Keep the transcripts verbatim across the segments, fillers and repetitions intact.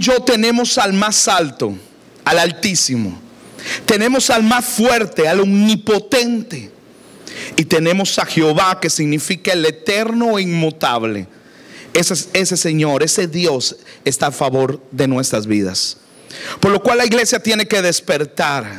y yo tenemos al más alto, al Altísimo. Tenemos al más fuerte, al omnipotente. Y tenemos a Jehová, que significa el eterno e inmutable. Ese, ese Señor, ese Dios está a favor de nuestras vidas. Por lo cual la iglesia tiene que despertar.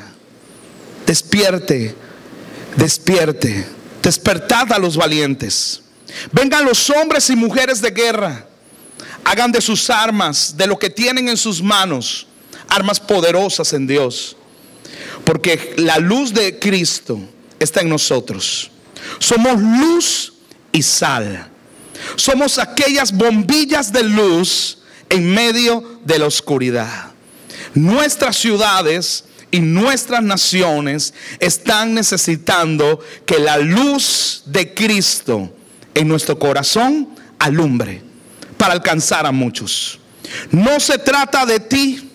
Despierte, despierte. Despertad a los valientes. Vengan los hombres y mujeres de guerra. Hagan de sus armas, de lo que tienen en sus manos, armas poderosas en Dios. Porque la luz de Cristo está en nosotros. Somos luz y sal. Somos aquellas bombillas de luz en medio de la oscuridad. Nuestras ciudades y nuestras naciones están necesitando que la luz de Cristo en nuestro corazón alumbre para alcanzar a muchos. No se trata de ti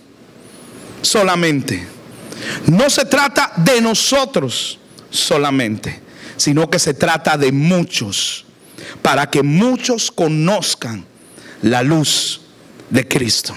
solamente. No se trata de nosotros solamente, sino que se trata de muchos, para que muchos conozcan la luz de Cristo.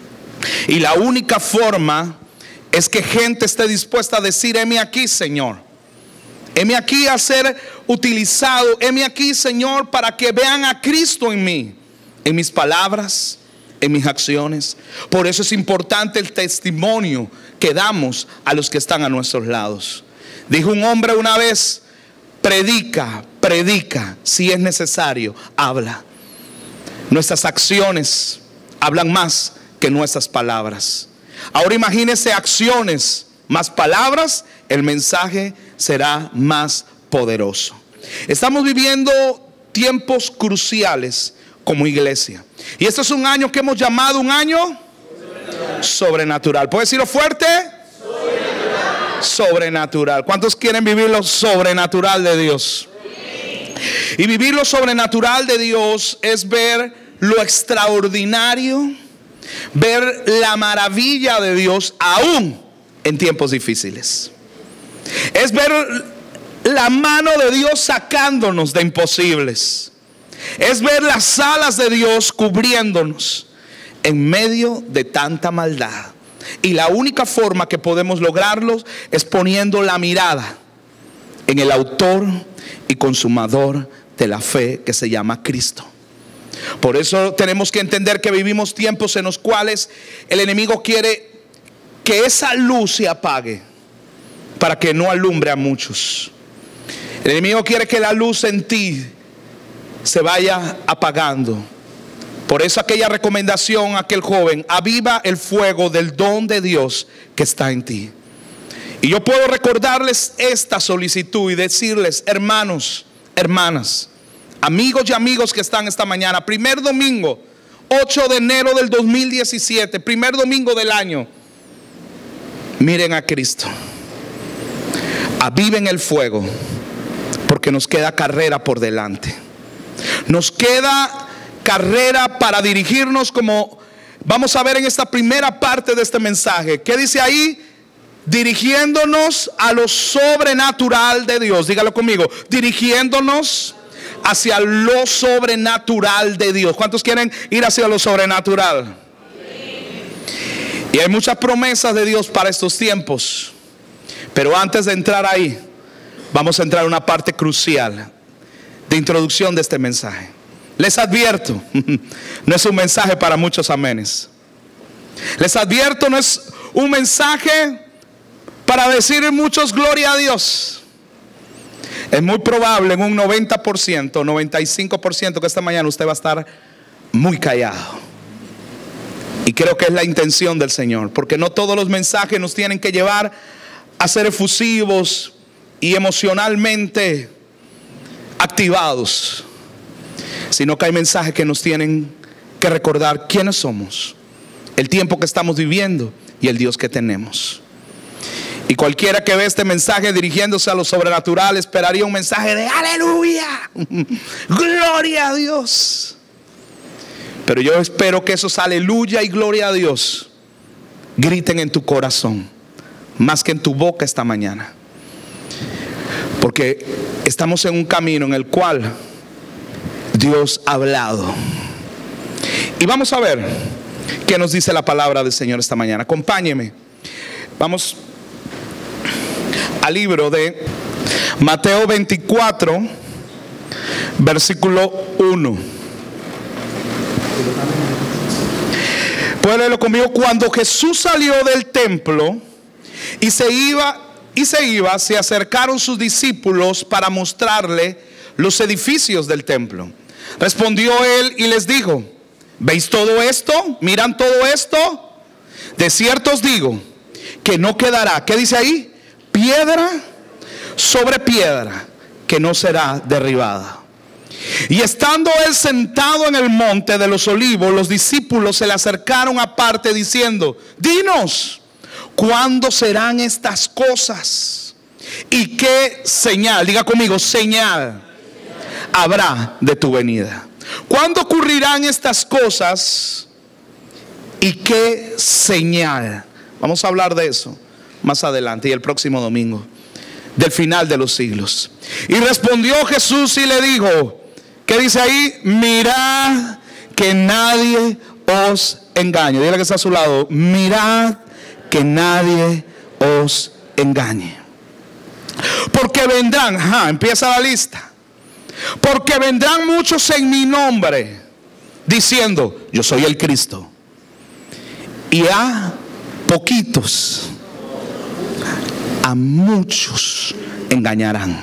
Y la única forma es que gente esté dispuesta a decir: heme aquí, Señor. Heme aquí a ser utilizado. Heme aquí, Señor, para que vean a Cristo en mí, en mis palabras, en mis acciones. Por eso es importante el testimonio que damos a los que están a nuestros lados. Dijo un hombre una vez: predica, predica, si es necesario, habla. Nuestras acciones hablan más que nuestras palabras. Ahora imagínese acciones más palabras, el mensaje será más poderoso. Estamos viviendo tiempos cruciales como iglesia. Y este es un año que hemos llamado un año sobrenatural. sobrenatural. ¿Puedes decirlo fuerte? Sobrenatural. Sobrenatural. ¿Cuántos quieren vivir lo sobrenatural de Dios? Sí. Y vivir lo sobrenatural de Dios es ver lo extraordinario, ver la maravilla de Dios aún en tiempos difíciles. Es ver la mano de Dios sacándonos de imposibles. Es ver las alas de Dios cubriéndonos en medio de tanta maldad. Y la única forma que podemos lograrlo es poniendo la mirada en el autor y consumador de la fe, que se llama Cristo. Por eso tenemos que entender que vivimos tiempos en los cuales el enemigo quiere que esa luz se apague para que no alumbre a muchos. El enemigo quiere que la luz en ti se vaya apagando. Por eso aquella recomendación a aquel joven: aviva el fuego del don de Dios que está en ti. Y yo puedo recordarles esta solicitud y decirles: hermanos, hermanas, amigos y amigos que están esta mañana, primer domingo, ocho de enero del dos mil diecisiete, primer domingo del año, miren a Cristo, aviven el fuego, porque nos queda carrera por delante. Nos queda carrera para dirigirnos, como vamos a ver en esta primera parte de este mensaje. ¿Qué dice ahí? Dirigiéndonos a lo sobrenatural de Dios. Dígalo conmigo: dirigiéndonos hacia lo sobrenatural de Dios. ¿Cuántos quieren ir hacia lo sobrenatural? Y hay muchas promesas de Dios para estos tiempos. Pero antes de entrar ahí, vamos a entrar a una parte crucial de introducción de este mensaje. Les advierto, no es un mensaje para muchos amenes. Les advierto, no es un mensaje para decir muchos gloria a Dios. Es muy probable en un noventa por ciento, noventa y cinco por ciento que esta mañana usted va a estar muy callado. Y creo que es la intención del Señor, porque no todos los mensajes nos tienen que llevar a ser efusivos y emocionalmente activados, sino que hay mensajes que nos tienen que recordar quiénes somos, el tiempo que estamos viviendo y el Dios que tenemos. Y cualquiera que ve este mensaje dirigiéndose a lo sobrenatural esperaría un mensaje de aleluya, gloria a Dios. Pero yo espero que esos aleluya y gloria a Dios griten en tu corazón más que en tu boca esta mañana, porque estamos en un camino en el cual Dios ha hablado. Y vamos a ver ¿Qué nos dice la palabra del Señor esta mañana? Acompáñeme. Vamos al libro de Mateo veinticuatro, versículo uno. Puede leerlo conmigo. Cuando Jesús salió del templo y se iba, y se iba, se acercaron sus discípulos para mostrarle los edificios del templo. Respondió él y les dijo: ¿veis todo esto? ¿Miran todo esto? De cierto os digo que no quedará, ¿qué dice ahí? Piedra sobre piedra que no será derribada. Y estando él sentado en el monte de los olivos, los discípulos se le acercaron aparte diciendo: dinos, ¿cuándo serán estas cosas? ¿Y qué señal? Diga conmigo, señal habrá de tu venida. ¿Cuándo ocurrirán estas cosas? ¿Y qué señal? Vamos a hablar de eso más adelante y el próximo domingo, del final de los siglos. Y respondió Jesús y le dijo, ¿qué dice ahí? Mirad que nadie os engañe. Dile que está a su lado: mirad que nadie os engañe. Porque vendrán, ajá, empieza la lista. Porque vendrán muchos en mi nombre, diciendo: yo soy el Cristo. Y a poquitos, a muchos engañarán.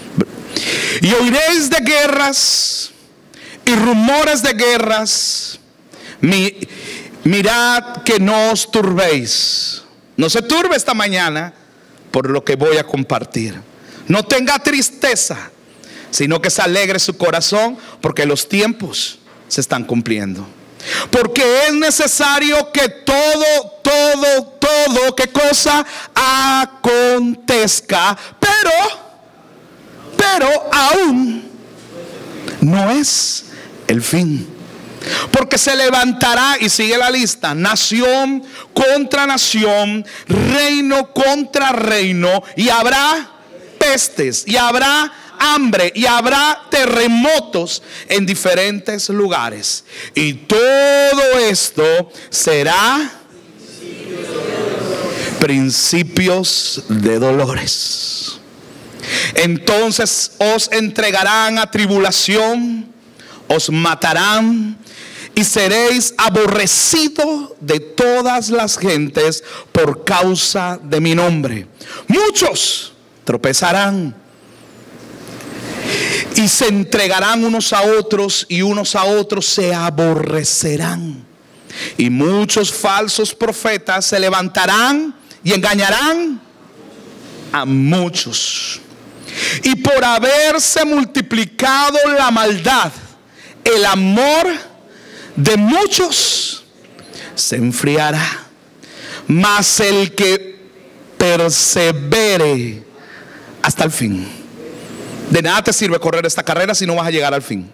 Y oiréis de guerras y rumores de guerras. Mi, mirad que no os turbéis. No se turbe esta mañana por lo que voy a compartir. No tenga tristeza, sino que se alegre su corazón, porque los tiempos se están cumpliendo. Porque es necesario que todo, todo, todo, ¿qué cosa? Acontezca. Pero, pero aún no es el fin. Porque se levantará, y sigue la lista, nación contra nación, reino contra reino, y habrá pestes, y habrá hambre, y habrá terremotos en diferentes lugares. Y todo esto será principios de dolores. Entonces os entregarán a tribulación, os matarán, y seréis aborrecidos de todas las gentes por causa de mi nombre. Muchos tropezarán y se entregarán unos a otros, y unos a otros se aborrecerán. Y muchos falsos profetas se levantarán y engañarán a muchos. Y por haberse multiplicado la maldad, el amor de muchos se enfriará. Mas el que persevere hasta el fin, de nada te sirve correr esta carrera si no vas a llegar al fin.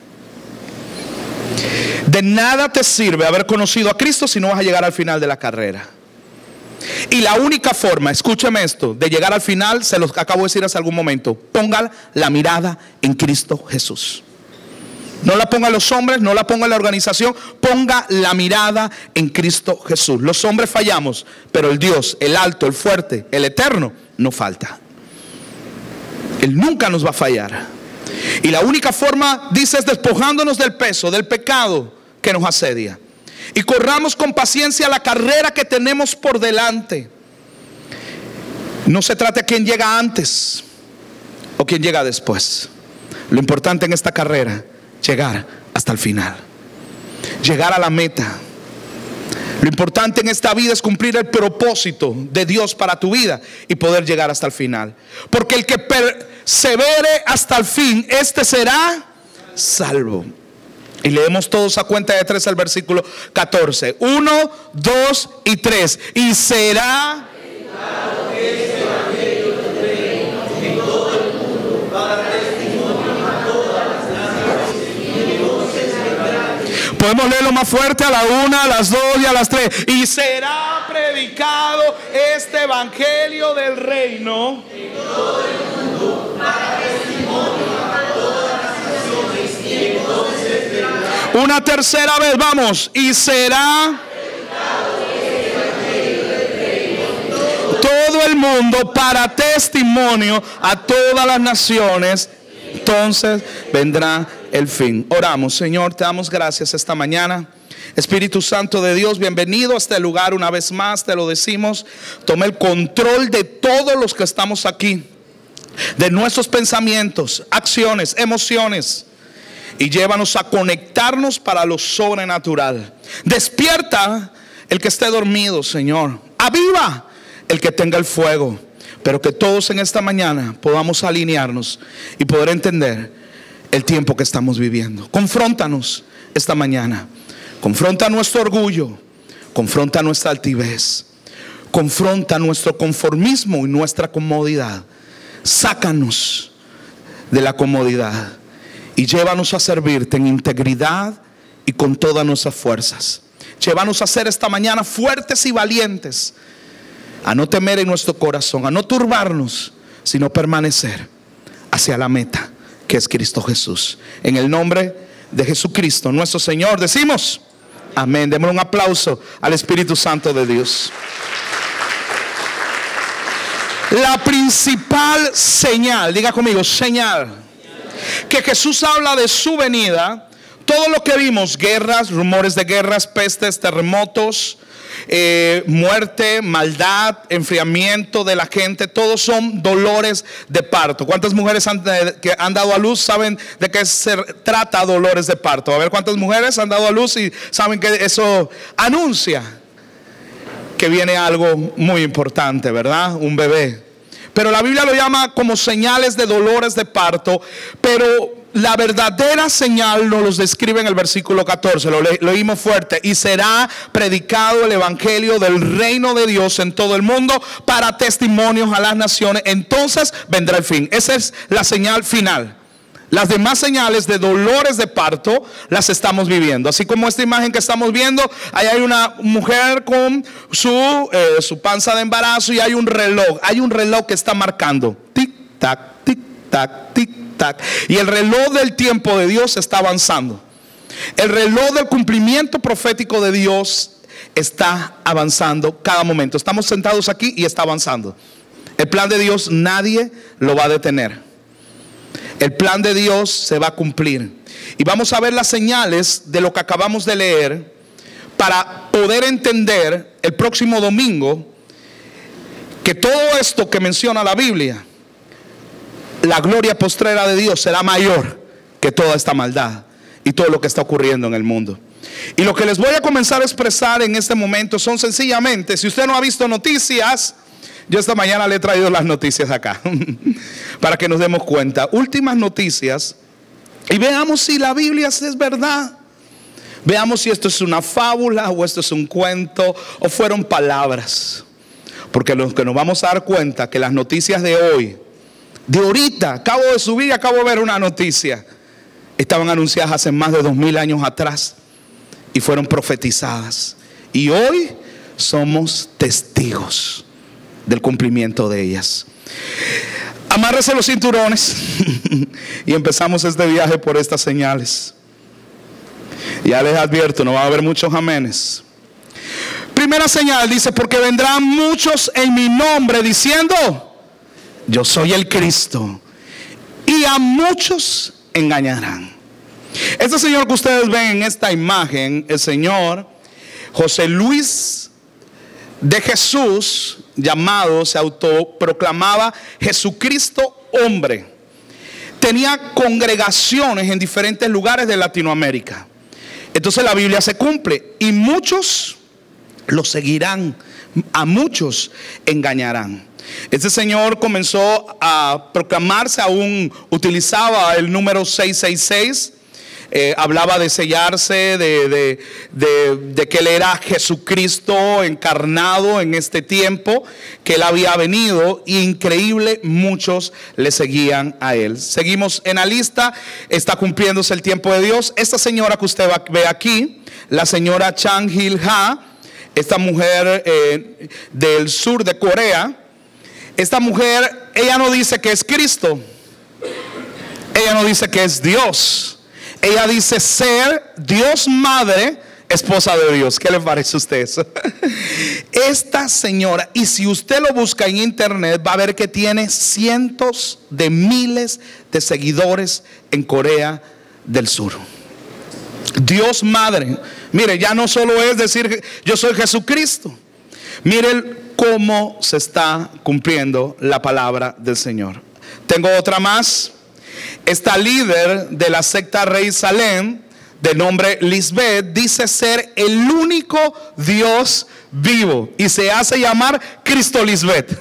De nada te sirve haber conocido a Cristo si no vas a llegar al final de la carrera. Y la única forma, escúcheme esto, de llegar al final, se los acabo de decir hace algún momento: ponga la mirada en Cristo Jesús. No la ponga en los hombres, no la ponga en la organización, ponga la mirada en Cristo Jesús. Los hombres fallamos, pero el Dios, el alto, el fuerte, el eterno, no falta. Él nunca nos va a fallar. Y la única forma, dice, es despojándonos del peso, del pecado que nos asedia, y corramos con paciencia la carrera que tenemos por delante. No se trata de quién llega antes o quién llega después. Lo importante en esta carrera, llegar hasta el final, llegar a la meta. Lo importante en esta vida es cumplir el propósito de Dios para tu vida y poder llegar hasta el final. Porque el que persevere hasta el fin, este será salvo. Y leemos todos a cuenta de tres el versículo catorce. Uno, dos y tres. Y será este evangelio del reino en todo el mundo para testimonio a todas las naciones, y entonces vendrá. Podemos leerlo más fuerte: a la una, a las dos y a las tres. Y será predicado este evangelio del reino en todo el mundo para testimonio a todas las naciones, y entonces vendrá. Una tercera vez, vamos. Y será todo el mundo para testimonio a todas las naciones. Entonces vendrá el fin. Oramos. Señor, te damos gracias esta mañana. Espíritu Santo de Dios, bienvenido a este lugar una vez más, te lo decimos. Toma el control de todos los que estamos aquí, de nuestros pensamientos, acciones, emociones, y llévanos a conectarnos para lo sobrenatural. Despierta el que esté dormido, Señor. Aviva el que tenga el fuego. Pero que todos en esta mañana podamos alinearnos y poder entender el tiempo que estamos viviendo. Confróntanos esta mañana. Confronta nuestro orgullo, confronta nuestra altivez, confronta nuestro conformismo y nuestra comodidad. Sácanos de la comodidad y llévanos a servirte en integridad y con todas nuestras fuerzas. Llévanos a ser esta mañana fuertes y valientes, a no temer en nuestro corazón, a no turbarnos, sino permanecer hacia la meta, que es Cristo Jesús. En el nombre de Jesucristo nuestro Señor decimos amén. Démosle un aplauso al Espíritu Santo de Dios. La principal señal, diga conmigo, señal, que Jesús habla de su venida. Todo lo que vimos, guerras, rumores de guerras, pestes, terremotos, eh, muerte, maldad, enfriamiento de la gente, todos son dolores de parto. ¿Cuántas mujeres han, eh, que han dado a luz saben de qué se trata dolores de parto? A ver, ¿cuántas mujeres han dado a luz y saben que eso anuncia que viene algo muy importante, ¿verdad? Un bebé. Pero la Biblia lo llama como señales de dolores de parto. Pero la verdadera señal nos los describe en el versículo catorce. Lo le, leímos fuerte. Y será predicado el evangelio del reino de Dios en todo el mundo para testimonios a las naciones. Entonces vendrá el fin. Esa es la señal final. Las demás señales de dolores de parto las estamos viviendo. Así como esta imagen que estamos viendo, ahí hay una mujer con su, eh, su panza de embarazo y hay un reloj. Hay un reloj que está marcando tic, tac, tic, tac, tic, tac. Y el reloj del tiempo de Dios está avanzando. El reloj del cumplimiento profético de Dios está avanzando cada momento. Estamos sentados aquí y está avanzando. El plan de Dios nadie lo va a detener. El plan de Dios se va a cumplir. Y vamos a ver las señales de lo que acabamos de leer para poder entender el próximo domingo que todo esto que menciona la Biblia, la gloria postrera de Dios será mayor que toda esta maldad y todo lo que está ocurriendo en el mundo. Y lo que les voy a comenzar a expresar en este momento son sencillamente, si usted no ha visto noticias, yo esta mañana le he traído las noticias acá para que nos demos cuenta. Últimas noticias. Y veamos si la Biblia es verdad. Veamos si esto es una fábula o esto es un cuento o fueron palabras. Porque lo que nos vamos a dar cuenta que las noticias de hoy, de ahorita, acabo de subir y acabo de ver una noticia, estaban anunciadas hace más de dos mil años atrás y fueron profetizadas. Y hoy somos testigos del cumplimiento de ellas. Amárrese los cinturones y empezamos este viaje por estas señales. Ya les advierto, no va a haber muchos amenes. Primera señal dice: porque vendrán muchos en mi nombre diciendo, yo soy el Cristo, y a muchos engañarán. Este señor que ustedes ven en esta imagen, el señor José Luis de Jesús, llamado, se autoproclamaba Jesucristo hombre. Tenía congregaciones en diferentes lugares de Latinoamérica. Entonces la Biblia se cumple y muchos lo seguirán, a muchos engañarán. Este señor comenzó a proclamarse, aún utilizaba el número seiscientos sesenta y seis. Eh, hablaba de sellarse, de, de, de, de que él era Jesucristo encarnado en este tiempo, que él había venido, y increíble, muchos le seguían a él. Seguimos en la lista, está cumpliéndose el tiempo de Dios. Esta señora que usted va, ve aquí, la señora Chang Il-ha, esta mujer eh, del sur de Corea, esta mujer, ella no dice que es Cristo, ella no dice que es Dios. Ella dice ser Dios Madre, esposa de Dios. ¿Qué le parece a usted eso? Esta señora, y si usted lo busca en internet, va a ver que tiene cientos de miles de seguidores en Corea del Sur. Dios Madre. Mire, ya no solo es decir yo soy Jesucristo. Miren cómo se está cumpliendo la palabra del Señor. Tengo otra más. Esta líder de la secta Rey Salem, de nombre Lisbeth, dice ser el único Dios vivo y se hace llamar Cristo Lisbeth.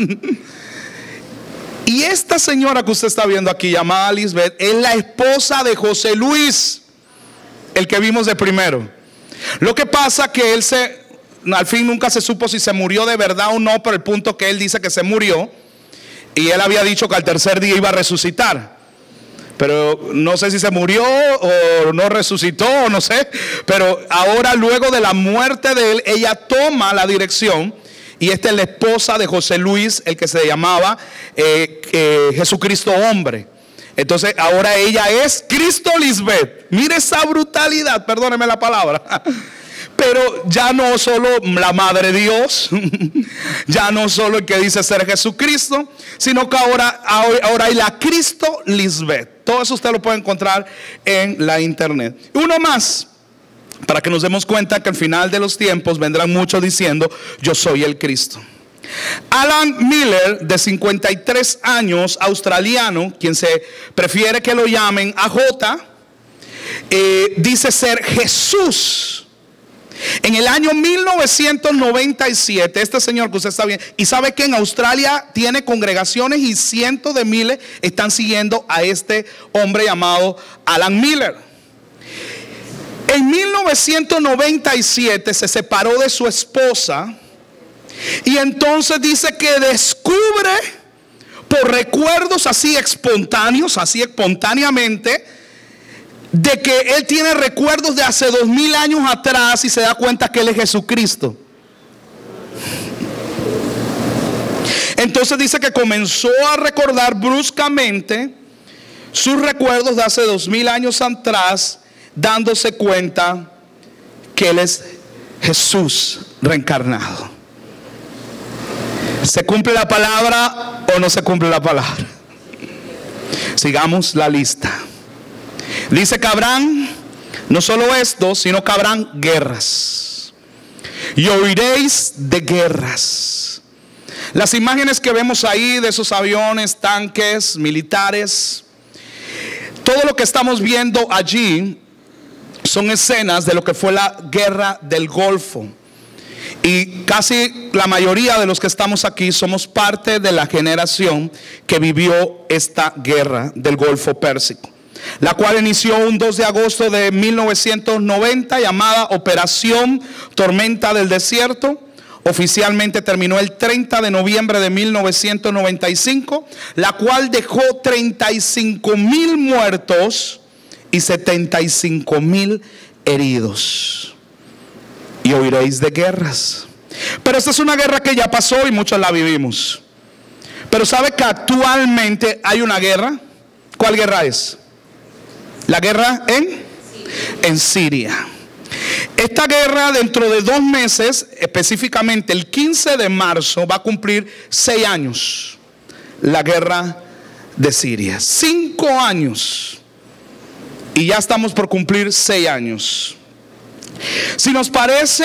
Y esta señora que usted está viendo aquí, llamada Lisbeth, es la esposa de José Luis, el que vimos de primero. Lo que pasa que él se, al fin nunca se supo si se murió de verdad o no, pero el punto que él dice que se murió, y él había dicho que al tercer día iba a resucitar. Pero no sé si se murió o no resucitó, o no sé. Pero ahora, luego de la muerte de él, ella toma la dirección. Y esta es la esposa de José Luis, el que se llamaba eh, eh, Jesucristo hombre. Entonces ahora ella es Cristo Lisbeth. Mire esa brutalidad, perdóneme la palabra. Pero ya no solo la Madre Dios, ya no solo el que dice ser Jesucristo, sino que ahora, ahora hay la Cristo Lisbeth. Todo eso usted lo puede encontrar en la internet. Uno más, para que nos demos cuenta que al final de los tiempos vendrán muchos diciendo yo soy el Cristo. Alan Miller, de cincuenta y tres años, australiano, quien se prefiere que lo llamen A J, eh, dice ser Jesús. En el año mil novecientos noventa y siete, este señor que usted está viendo, y sabe que en Australia tiene congregaciones y cientos de miles están siguiendo a este hombre llamado Alan Miller. En mil novecientos noventa y siete se separó de su esposa y entonces dice que descubre por recuerdos así espontáneos, así espontáneamente, de que él tiene recuerdos de hace dos mil años atrás y se da cuenta que él es Jesucristo. Entonces dice que comenzó a recordar bruscamente sus recuerdos de hace dos mil años atrás, dándose cuenta que él es Jesús reencarnado. ¿Se cumple la palabra o no se cumple la palabra? Sigamos la lista. Dice que habrán no solo esto, sino que habrán guerras. Y oiréis de guerras. Las imágenes que vemos ahí de esos aviones, tanques, militares, todo lo que estamos viendo allí son escenas de lo que fue la guerra del Golfo. Y casi la mayoría de los que estamos aquí somos parte de la generación que vivió esta guerra del Golfo Pérsico, la cual inició un dos de agosto de mil novecientos noventa, llamada Operación Tormenta del Desierto. Oficialmente terminó el treinta de noviembre de mil novecientos noventa y cinco, la cual dejó treinta y cinco mil muertos y setenta y cinco mil heridos. Y oiréis de guerras. Pero esta es una guerra que ya pasó y muchos la vivimos. Pero ¿sabe que actualmente hay una guerra? ¿Cuál guerra es? La guerra en, en Siria. Esta guerra dentro de dos meses, específicamente el quince de marzo, va a cumplir seis años. La guerra de Siria. Cinco años. Y ya estamos por cumplir seis años. Si nos parece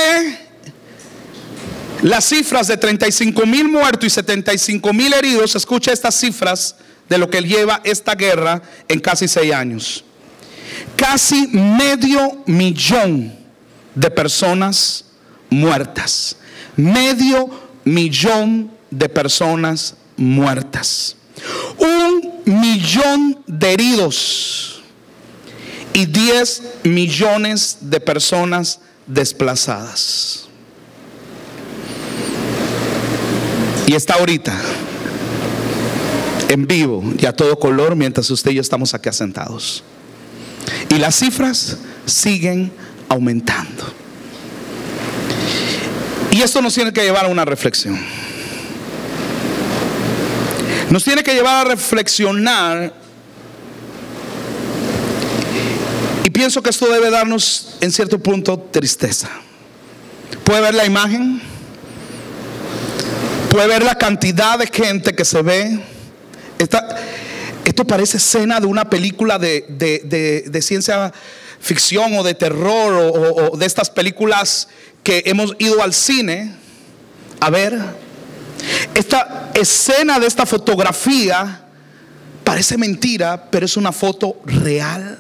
las cifras de treinta y cinco mil muertos y setenta y cinco mil heridos, escucha estas cifras de lo que lleva esta guerra en casi seis años. Casi medio millón de personas muertas. Medio millón de personas muertas. Un millón de heridos. Y diez millones de personas desplazadas. Y está ahorita en vivo y a todo color mientras usted y yo estamos aquí sentados. Y las cifras siguen aumentando. Y esto nos tiene que llevar a una reflexión. Nos tiene que llevar a reflexionar Y pienso que esto debe darnos en cierto punto tristeza. ¿Puede ver la imagen? ¿Puede ver la cantidad de gente que se ve? Esta, esto parece escena de una película de, de, de, de ciencia ficción o de terror o, o, o de estas películas que hemos ido al cine a ver. Esta escena de esta fotografía parece mentira, pero es una foto real.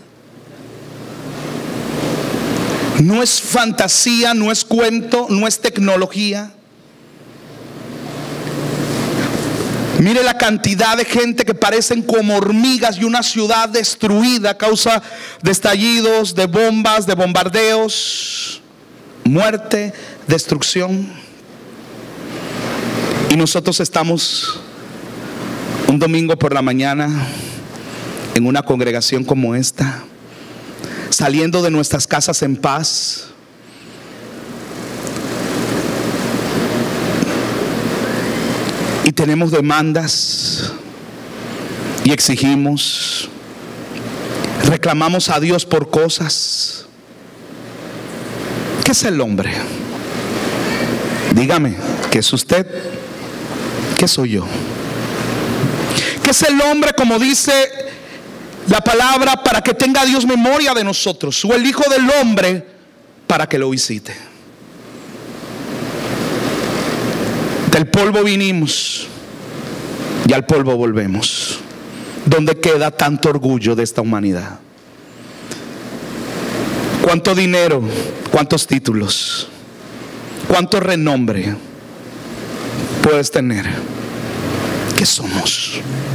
No es fantasía, no es cuento, no es tecnología. Mire la cantidad de gente que parecen como hormigas y una ciudad destruida a causa de estallidos, de bombas, de bombardeos, muerte, destrucción. Y nosotros estamos un domingo por la mañana en una congregación como esta, saliendo de nuestras casas en paz. Y tenemos demandas y exigimos, reclamamos a Dios por cosas. ¿Qué es el hombre? Dígame, ¿qué es usted? ¿Qué soy yo? ¿Qué es el hombre, como dice la palabra, para que tenga Dios memoria de nosotros? O el Hijo del Hombre para que lo visite. Del polvo vinimos y al polvo volvemos. ¿Dónde queda tanto orgullo de esta humanidad? ¿Cuánto dinero? ¿Cuántos títulos? ¿Cuánto renombre puedes tener? ¿Qué somos?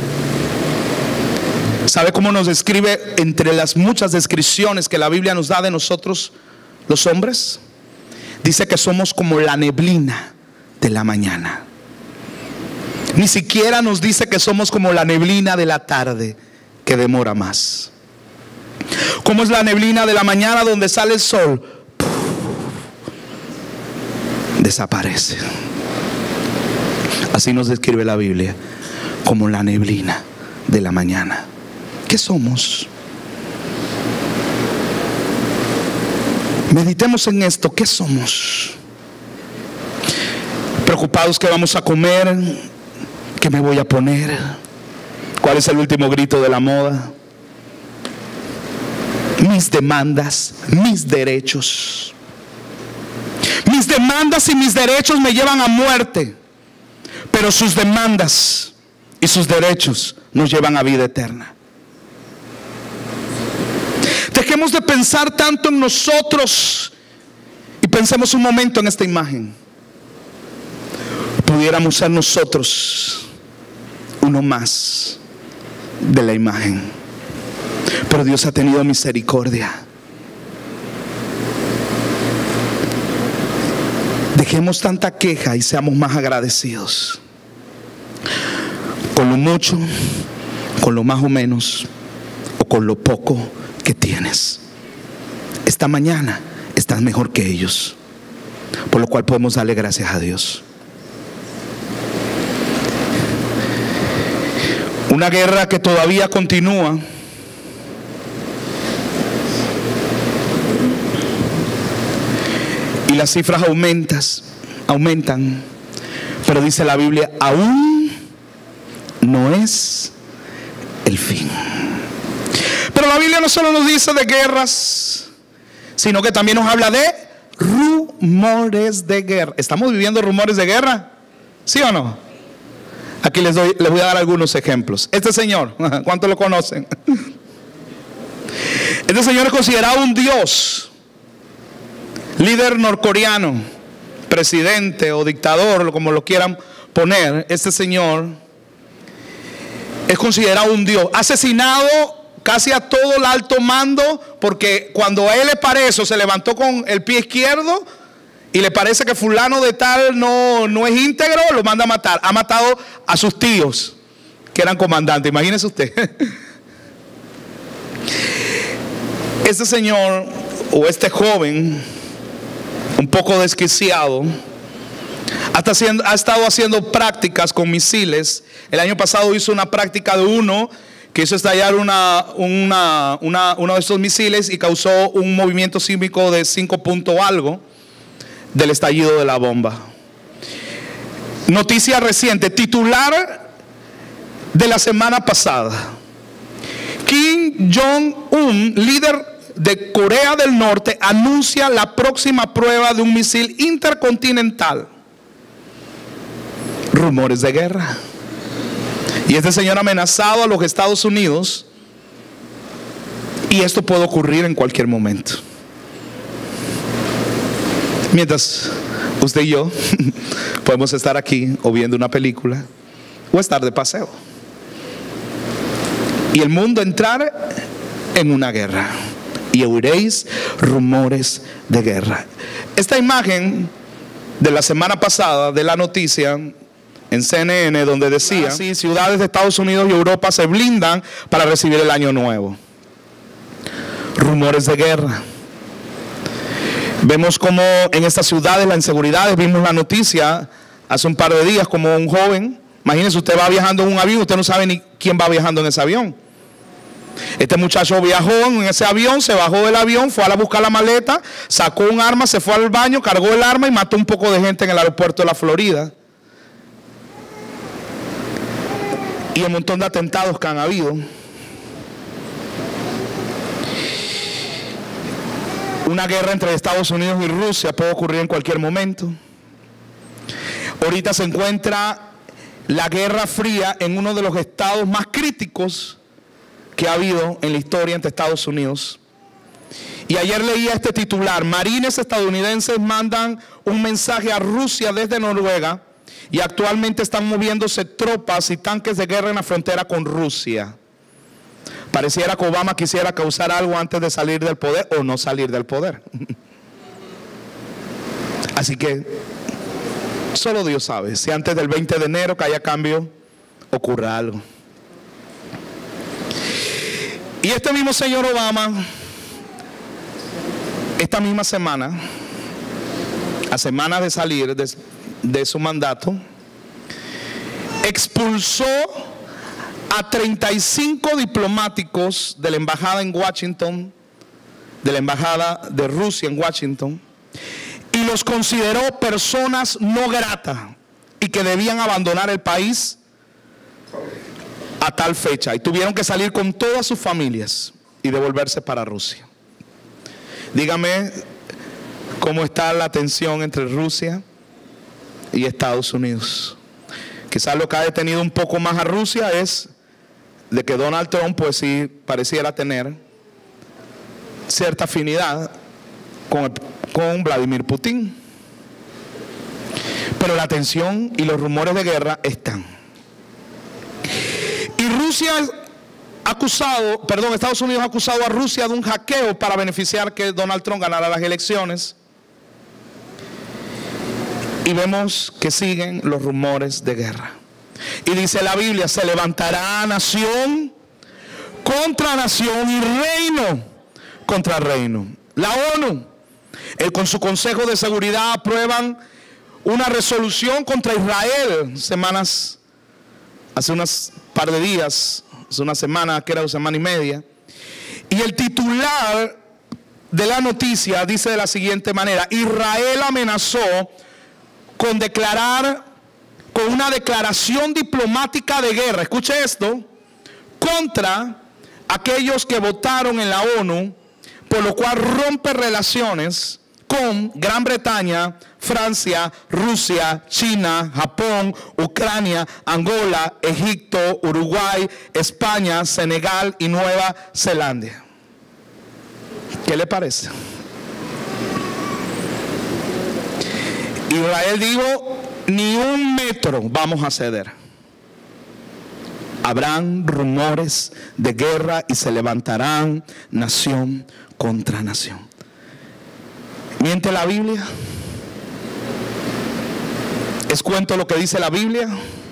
¿Sabe cómo nos describe entre las muchas descripciones que la Biblia nos da de nosotros los hombres? Dice que somos como la neblina de la mañana. Ni siquiera nos dice que somos como la neblina de la tarde, que demora más. ¿Cómo es la neblina de la mañana donde sale el sol? ¡Puf! Desaparece. Así nos describe la Biblia, como la neblina de la mañana. ¿Qué somos? Meditemos en esto. ¿Qué somos? Preocupados qué vamos a comer, qué me voy a poner, cuál es el último grito de la moda, mis demandas, mis derechos. Mis demandas y mis derechos me llevan a muerte, pero sus demandas y sus derechos nos llevan a vida eterna. Dejemos de pensar tanto en nosotros y pensemos un momento en esta imagen. Pudiéramos ser nosotros uno más de la imagen, pero Dios ha tenido misericordia. Dejemos tanta queja y seamos más agradecidos con lo mucho, con lo más o menos, o con lo poco que tienes. Esta mañana estás mejor que ellos, por lo cual podemos darle gracias a Dios. Una guerra que todavía continúa. Y las cifras aumentas, aumentan. Pero dice la Biblia, aún no es el fin. Pero la Biblia no solo nos dice de guerras, sino que también nos habla de rumores de guerra. ¿Estamos viviendo rumores de guerra? ¿Sí o no? Aquí les, doy, les voy a dar algunos ejemplos. Este señor, ¿cuántos lo conocen? Este señor es considerado un dios, líder norcoreano, presidente o dictador, como lo quieran poner. Este señor es considerado un dios. Ha asesinado casi a todo el alto mando, porque cuando a él le parece o se levantó con el pie izquierdo y le parece que fulano de tal no, no es íntegro, lo manda a matar. Ha matado a sus tíos que eran comandantes, imagínese usted. Este señor o este joven un poco desquiciado hasta haciendo, ha estado haciendo prácticas con misiles. El año pasado hizo una práctica de uno quiso estallar una, una, una, uno de estos misiles y causó un movimiento sísmico de cinco punto algo del estallido de la bomba. Noticia reciente, titular de la semana pasada: Kim Jong-un, líder de Corea del Norte, anuncia la próxima prueba de un misil intercontinental. Rumores de guerra. Y este señor ha amenazado a los Estados Unidos, y esto puede ocurrir en cualquier momento. Mientras usted y yo podemos estar aquí o viendo una película o estar de paseo, y el mundo entrar en una guerra, y oiréis rumores de guerra. Esta imagen de la semana pasada de la noticia en C N N, donde decía: sí, ciudades de Estados Unidos y Europa se blindan para recibir el año nuevo. Rumores de guerra. Vemos como en estas ciudades la inseguridad. Vimos la noticia hace un par de días como un joven, imagínense, usted va viajando en un avión, usted no sabe ni quién va viajando en ese avión. Este muchacho viajó en ese avión, se bajó del avión, fue a buscar la maleta, sacó un arma, se fue al baño, cargó el arma y mató un poco de gente en el aeropuerto de la Florida. Y un montón de atentados que han habido. Una guerra entre Estados Unidos y Rusia puede ocurrir en cualquier momento. Ahorita se encuentra la Guerra Fría en uno de los estados más críticos que ha habido en la historia entre Estados Unidos. Y ayer leía este titular: marines estadounidenses mandan un mensaje a Rusia desde Noruega, y actualmente están moviéndose tropas y tanques de guerra en la frontera con Rusia. Pareciera que Obama quisiera causar algo antes de salir del poder o no salir del poder. Así que solo Dios sabe si antes del veinte de enero, que haya cambio, ocurra algo. Y este mismo señor Obama, esta misma semana, a semanas de salir de, de su mandato, expulsó a treinta y cinco diplomáticos de la embajada en Washington, de la embajada de Rusia en Washington, y los consideró personas no gratas y que debían abandonar el país a tal fecha, y tuvieron que salir con todas sus familias y devolverse para Rusia. Dígame cómo está la tensión entre Rusia y Estados Unidos. Quizás lo que ha detenido un poco más a Rusia es de que Donald Trump, pues sí, pareciera tener cierta afinidad con, con Vladimir Putin. Pero la tensión y los rumores de guerra están. Y Rusia ha acusado, perdón, Estados Unidos ha acusado a Rusia de un hackeo para beneficiar que Donald Trump ganara las elecciones. Y vemos que siguen los rumores de guerra. Y dice la Biblia: se levantará nación contra nación y reino contra reino. La ONU, eh, con su Consejo de Seguridad, aprueban una resolución contra Israel semanas, hace unas par de días, hace una semana, que era una semana y media. Y el titular de la noticia dice de la siguiente manera: Israel amenazó con declarar, con una declaración diplomática de guerra, escuche esto, contra aquellos que votaron en la ONU, por lo cual rompe relaciones con Gran Bretaña, Francia, Rusia, China, Japón, Ucrania, Angola, Egipto, Uruguay, España, Senegal y Nueva Zelanda. ¿Qué le parece? Israel dijo: ni un metro vamos a ceder. Habrán rumores de guerra y se levantarán nación contra nación. ¿Miente la Biblia? ¿Es cuento lo que dice la Biblia?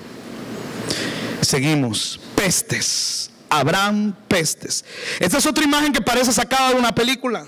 Seguimos. Pestes. Habrán pestes. Esta es otra imagen que parece sacada de una película.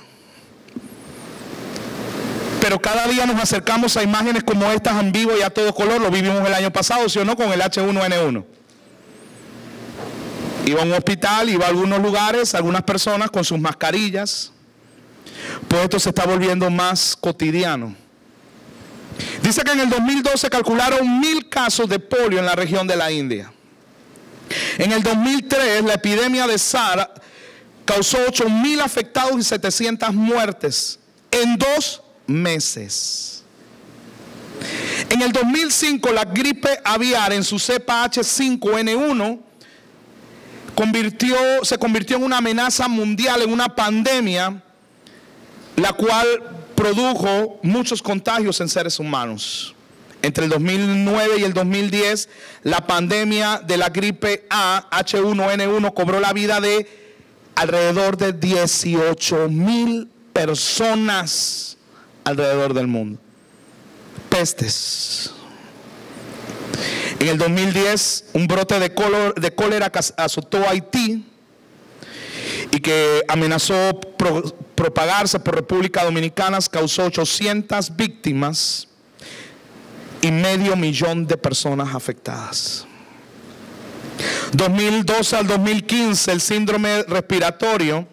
Pero cada día nos acercamos a imágenes como estas en vivo y a todo color. Lo vivimos el año pasado, ¿sí o no? Con el H uno N uno. Iba a un hospital, iba a algunos lugares, algunas personas con sus mascarillas. Pues esto se está volviendo más cotidiano. Dice que en el dos mil doce calcularon mil casos de polio en la región de la India. En el dos mil tres la epidemia de SARS causó ocho mil afectados y setecientas muertes en dos meses. En el dos mil cinco la gripe aviar en su cepa H cinco N uno convirtió, se convirtió en una amenaza mundial, en una pandemia, la cual produjo muchos contagios en seres humanos. Entre el dos mil nueve y el dos mil diez, la pandemia de la gripe A H uno N uno cobró la vida de alrededor de dieciocho mil personas alrededor del mundo. Pestes. En el dos mil diez, un brote de, color, de cólera azotó a Haití y que amenazó pro, propagarse por República Dominicana, causó ochocientas víctimas y medio millón de personas afectadas. dos mil doce al dos mil quince, el síndrome respiratorio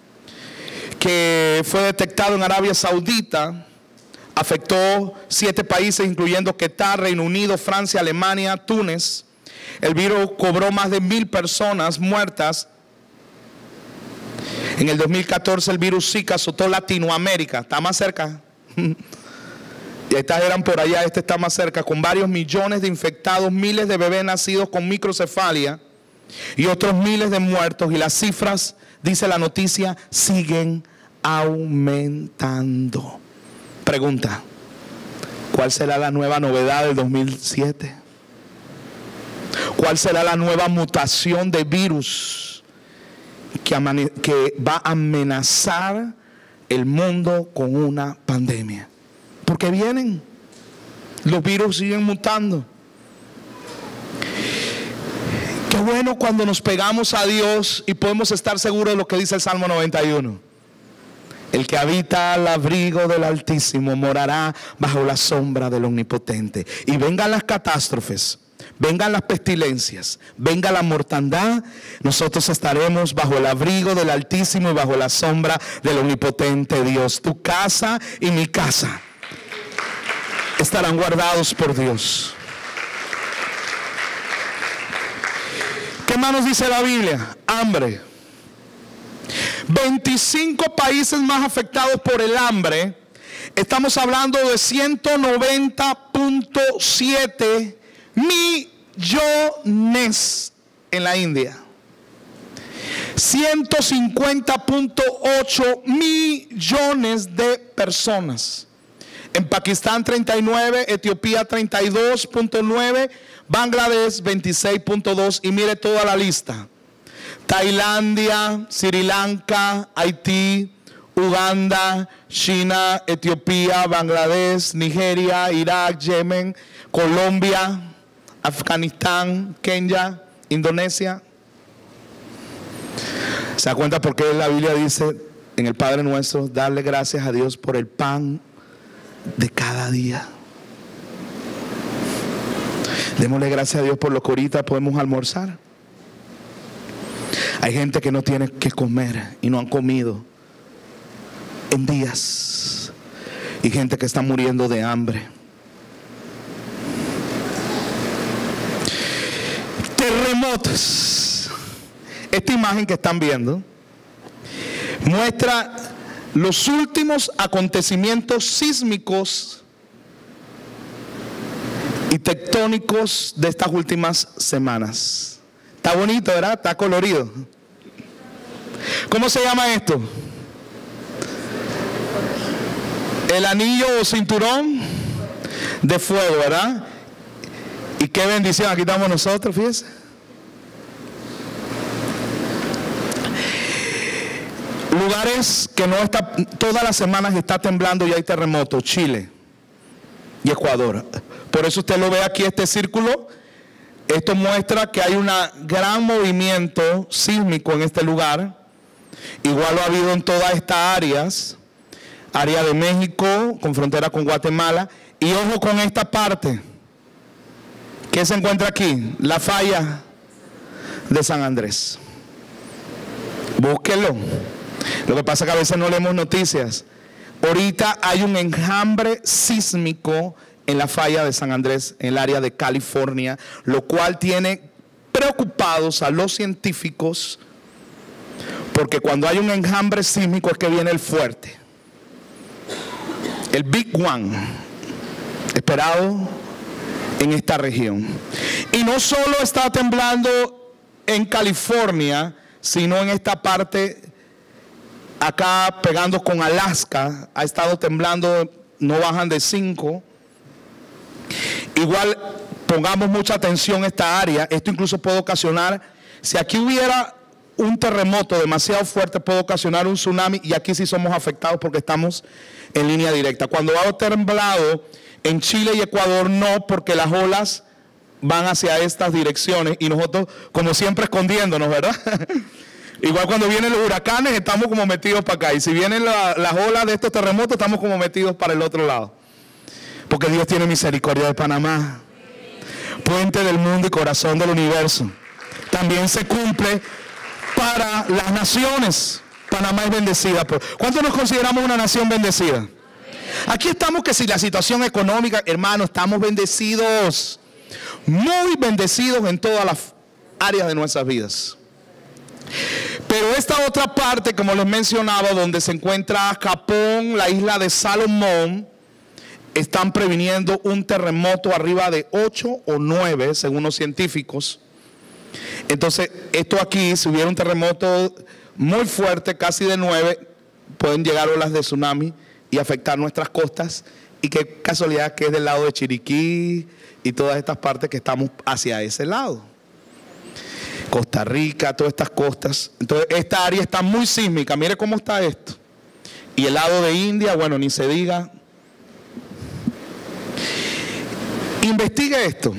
que fue detectado en Arabia Saudita afectó siete países, incluyendo Qatar, Reino Unido, Francia, Alemania, Túnez. El virus cobró más de mil personas muertas. En el dos mil catorce el virus Zika azotó Latinoamérica. Está más cerca. Y estas eran por allá, este está más cerca, con varios millones de infectados, miles de bebés nacidos con microcefalia y otros miles de muertos. Y las cifras, dice la noticia, siguen aumentando. Pregunta, ¿cuál será la nueva novedad del dos mil siete? ¿Cuál será la nueva mutación de virus que, que va a amenazar el mundo con una pandemia? Porque vienen, los virus siguen mutando. Qué bueno cuando nos pegamos a Dios y podemos estar seguros de lo que dice el Salmo noventa y uno. El que habita al abrigo del Altísimo morará bajo la sombra del Omnipotente. Y vengan las catástrofes, vengan las pestilencias, venga la mortandad, nosotros estaremos bajo el abrigo del Altísimo y bajo la sombra del Omnipotente Dios. Tu casa y mi casa estarán guardados por Dios. ¿Qué más nos dice la Biblia? Hambre. veinticinco países más afectados por el hambre. Estamos hablando de ciento noventa punto siete millones en la India, ciento cincuenta punto ocho millones de personas. En Pakistán treinta y nueve, Etiopía treinta y dos punto nueve, Bangladesh veintiséis punto dos y mire toda la lista. Tailandia, Sri Lanka, Haití, Uganda, China, Etiopía, Bangladesh, Nigeria, Irak, Yemen, Colombia, Afganistán, Kenia, Indonesia. ¿Se da cuenta por qué la Biblia dice en el Padre Nuestro, darle gracias a Dios por el pan de cada día? Démosle gracias a Dios por lo que ahorita podemos almorzar. Hay gente que no tiene que comer y no han comido en días. Y gente que está muriendo de hambre. Terremotos. Esta imagen que están viendo muestra los últimos acontecimientos sísmicos y tectónicos de estas últimas semanas. Está bonito, ¿verdad? Está colorido. ¿Cómo se llama esto? El anillo o cinturón de fuego, ¿verdad? Y qué bendición, aquí estamos nosotros, fíjense. Lugares que no está, todas las semanas está temblando y hay terremotos, Chile y Ecuador. Por eso usted lo ve aquí, este círculo. Esto muestra que hay un gran movimiento sísmico en este lugar. Igual lo ha habido en todas estas áreas. Área de México, con frontera con Guatemala. Y ojo con esta parte. ¿Qué se encuentra aquí? La falla de San Andrés. Búsquenlo. Lo que pasa es que a veces no leemos noticias. Ahorita hay un enjambre sísmico en la falla de San Andrés, en el área de California, lo cual tiene preocupados a los científicos, porque cuando hay un enjambre sísmico es que viene el fuerte, el Big One, esperado en esta región. Y no solo está temblando en California, sino en esta parte, acá pegando con Alaska, ha estado temblando, no bajan de cinco. Igual pongamos mucha atención a esta área. Esto incluso puede ocasionar, si aquí hubiera un terremoto demasiado fuerte, puede ocasionar un tsunami, y aquí sí somos afectados porque estamos en línea directa. Cuando ha temblado en Chile y Ecuador, no, porque las olas van hacia estas direcciones y nosotros como siempre escondiéndonos, ¿verdad? Igual cuando vienen los huracanes estamos como metidos para acá, y si vienen la, las olas de estos terremotos estamos como metidos para el otro lado, porque Dios tiene misericordia de Panamá, puente del mundo y corazón del universo. También se cumple para las naciones. Panamá es bendecida por... ¿Cuántos nos consideramos una nación bendecida? Aquí estamos que si la situación económica, hermano, estamos bendecidos, muy bendecidos en todas las áreas de nuestras vidas. Pero esta otra parte, como les mencionaba, donde se encuentra Japón, la isla de Salomón, están previniendo un terremoto arriba de ocho o nueve, según los científicos. Entonces, esto aquí, si hubiera un terremoto muy fuerte, casi de nueve, pueden llegar olas de tsunami y afectar nuestras costas. Y qué casualidad que es del lado de Chiriquí y todas estas partes que estamos hacia ese lado. Costa Rica, todas estas costas. Entonces, esta área está muy sísmica. Mire cómo está esto. Y el lado de India, bueno, ni se diga. Investigue esto.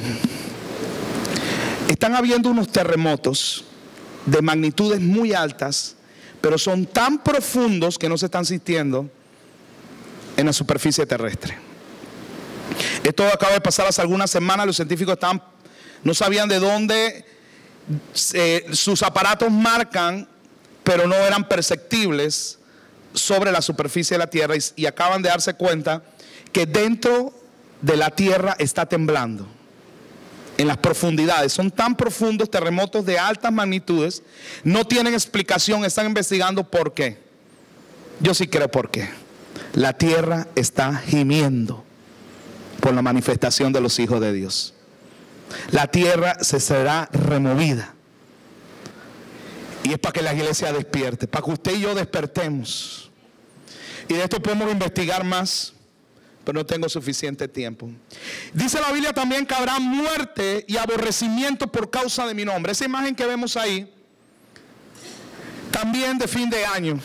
Están habiendo unos terremotos de magnitudes muy altas, pero son tan profundos que no se están sintiendo en la superficie terrestre. Esto acaba de pasar hace algunas semanas. Los científicos estaban, no sabían de dónde eh, sus aparatos marcan, pero no eran perceptibles sobre la superficie de la Tierra, y, y acaban de darse cuenta que dentro de la Tierra está temblando. En las profundidades, son tan profundos, terremotos de altas magnitudes, no tienen explicación, están investigando por qué. Yo sí creo por qué. La tierra está gimiendo por la manifestación de los hijos de Dios. La tierra se será removida. Y es para que la iglesia despierte, para que usted y yo despertemos. Y de esto podemos investigar más, pero no tengo suficiente tiempo. Dice la Biblia también que habrá muerte y aborrecimiento por causa de mi nombre. Esa imagen que vemos ahí, también de fin de año.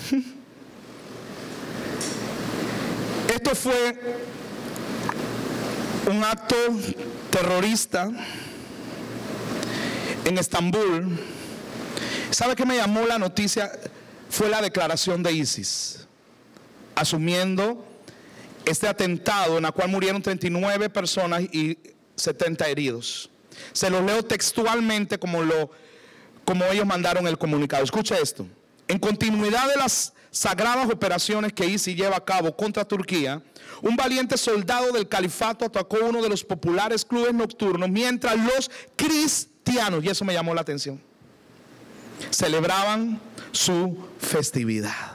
Esto fue un acto terrorista en Estambul. ¿Sabe qué me llamó la noticia? Fue la declaración de ISIS, asumiendo este atentado en el cual murieron treinta y nueve personas y setenta heridos. Se los leo textualmente como, lo, como ellos mandaron el comunicado. Escucha esto. En continuidad de las sagradas operaciones que ISIS lleva a cabo contra Turquía, un valiente soldado del califato atacó uno de los populares clubes nocturnos mientras los cristianos, y eso me llamó la atención, celebraban su festividad.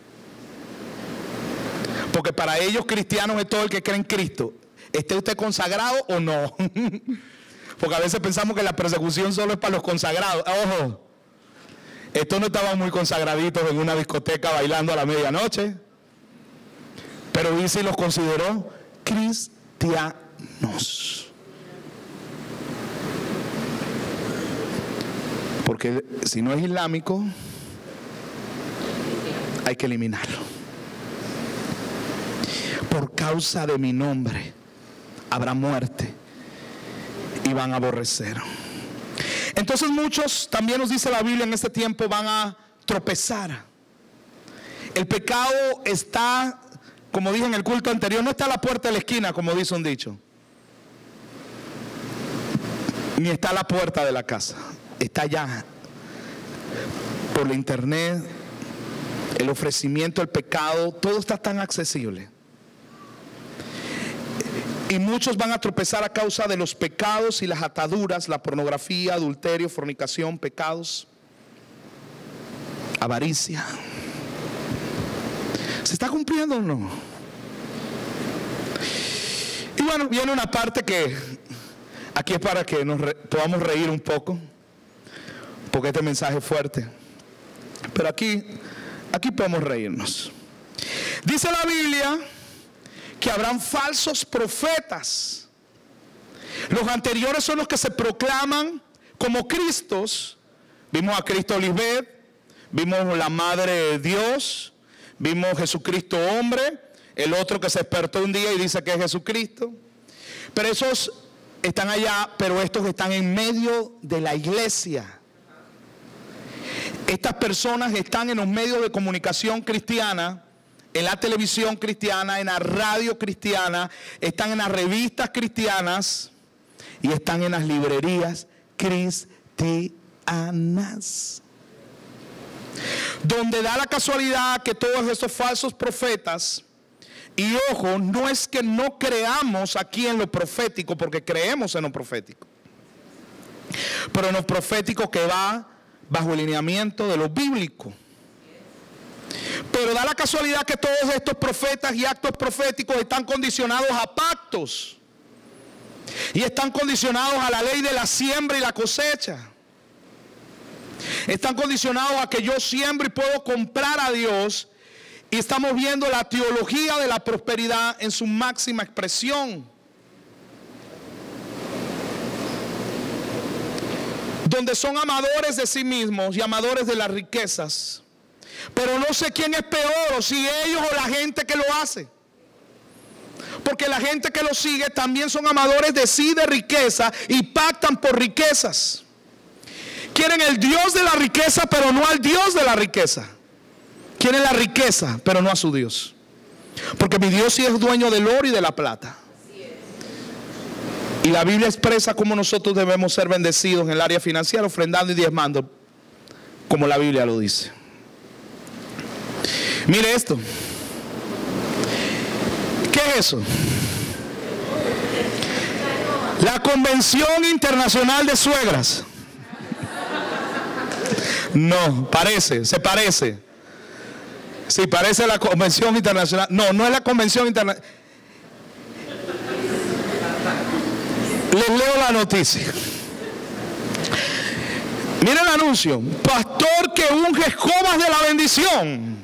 Porque para ellos cristianos es todo el que cree en Cristo. ¿Esté usted consagrado o no? Porque a veces pensamos que la persecución solo es para los consagrados. Ojo, estos no estaban muy consagraditos en una discoteca bailando a la medianoche. Pero ISIS los consideró cristianos. Porque si no es islámico, hay que eliminarlo. Por causa de mi nombre habrá muerte y van a aborrecer. Entonces muchos, también nos dice la Biblia, en este tiempo van a tropezar. El pecado está, como dije en el culto anterior, no está a la puerta de la esquina, como dice un dicho, ni está a la puerta de la casa, está allá. por la internet, el ofrecimiento, el pecado, todo está tan accesible. Y muchos van a tropezar a causa de los pecados y las ataduras, la pornografía, adulterio, fornicación, pecados, avaricia. ¿Se está cumpliendo o no? Y bueno, viene una parte que aquí es para que nos re, podamos reír un poco, porque este mensaje es fuerte. Pero aquí, aquí podemos reírnos. Dice la Biblia que habrán falsos profetas. Los anteriores son los que se proclaman como Cristos. Vimos a Cristo Lisbeth, vimos la Madre de Dios, vimos Jesucristo hombre, el otro que se despertó un día y dice que es Jesucristo. Pero esos están allá, pero estos están en medio de la iglesia. Estas personas están en los medios de comunicación cristiana, en la televisión cristiana, en la radio cristiana, están en las revistas cristianas y están en las librerías cristianas. Donde da la casualidad que todos esos falsos profetas, y ojo, no es que no creamos aquí en lo profético, porque creemos en lo profético, pero en lo profético que va bajo el lineamiento de lo bíblico. Pero da la casualidad que todos estos profetas y actos proféticos están condicionados a pactos. Y están condicionados a la ley de la siembra y la cosecha. Están condicionados a que yo siembro y puedo comprar a Dios. Y estamos viendo la teología de la prosperidad en su máxima expresión. Donde son amadores de sí mismos y amadores de las riquezas. Pero no sé quién es peor, o si ellos o la gente que lo hace. Porque la gente que lo sigue también son amadores de sí, de riqueza, y pactan por riquezas. Quieren el Dios de la riqueza, pero no al Dios de la riqueza. Quieren la riqueza, pero no a su Dios. Porque mi Dios sí es dueño del oro y de la plata. Y la Biblia expresa cómo nosotros debemos ser bendecidos en el área financiera, ofrendando y diezmando, como la Biblia lo dice. Mire esto. ¿Qué es eso? La Convención Internacional de Suegras. No, parece, se parece. Sí, parece la Convención Internacional. No, no es la Convención Internacional. Les leo la noticia. Miren el anuncio. Pastor que unge escobas de la bendición.